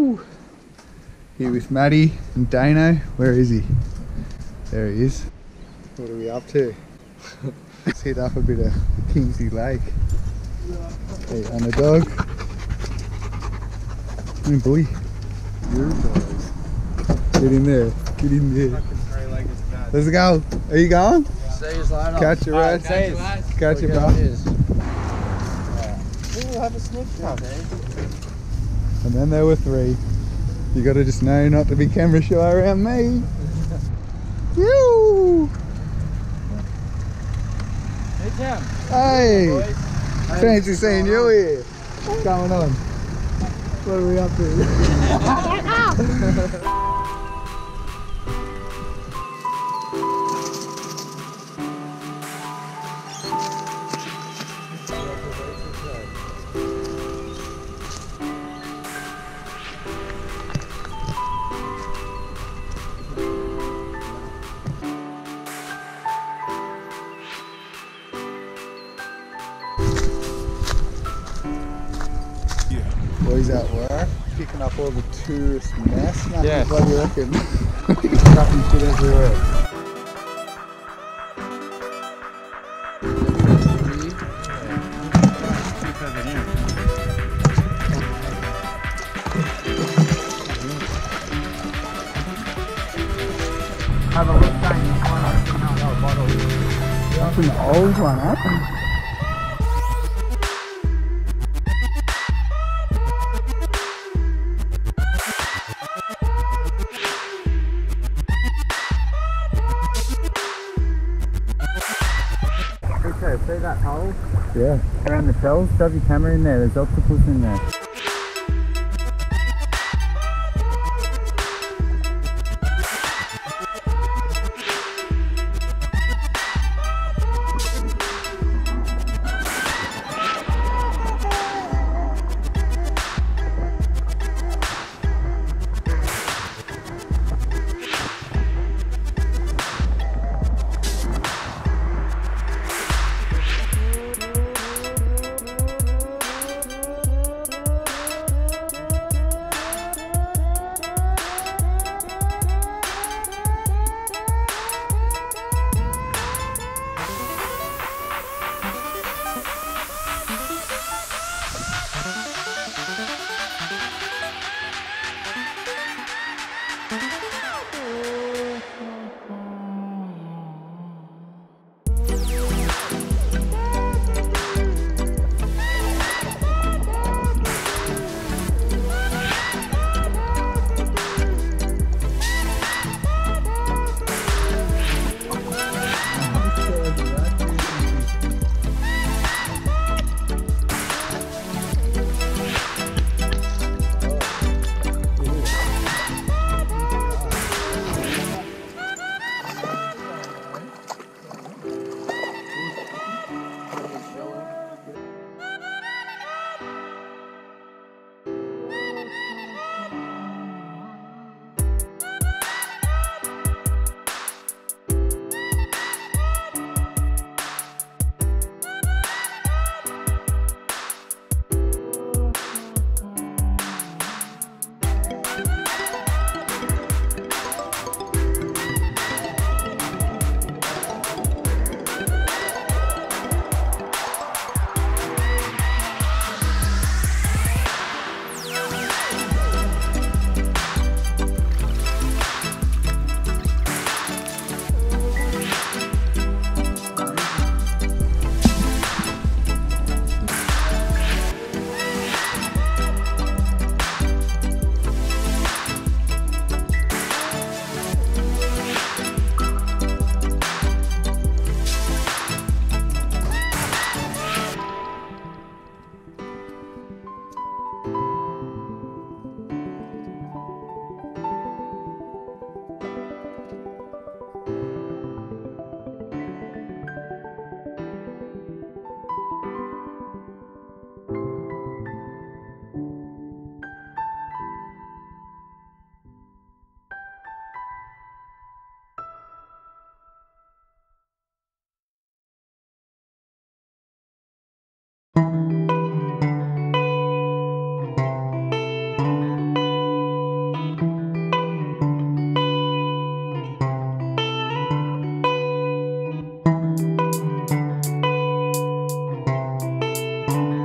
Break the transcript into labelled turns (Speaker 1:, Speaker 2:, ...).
Speaker 1: Woo! Here with Maddie and Dano. Where is he? There he is. What are we up to? Let's hit up a bit of Kingsley Lake. Hey, and a dog. Hey, boy. Your dogs. Get in there. Get in there. Let's go. Are you going?
Speaker 2: See you later.
Speaker 1: Catch you, Rad. Catch you, bro.
Speaker 2: We'll have a sniff cup, eh?
Speaker 1: And then there were three. You gotta just know not to be camera shy around me. Woo!
Speaker 2: Hey, Tim.
Speaker 1: Hey! Fancy seeing you here. What's going on? What are we up to? Boys at work, picking up all the tourist mess.
Speaker 2: Yes.
Speaker 1: What do you reckon? Cracking shit everywhere.
Speaker 2: Have a look down
Speaker 1: That's an old one, huh?
Speaker 2: Okay, see that hole?
Speaker 1: Yeah.
Speaker 2: Around the shells, shove your camera in there, there's octopus in there.
Speaker 1: Bye.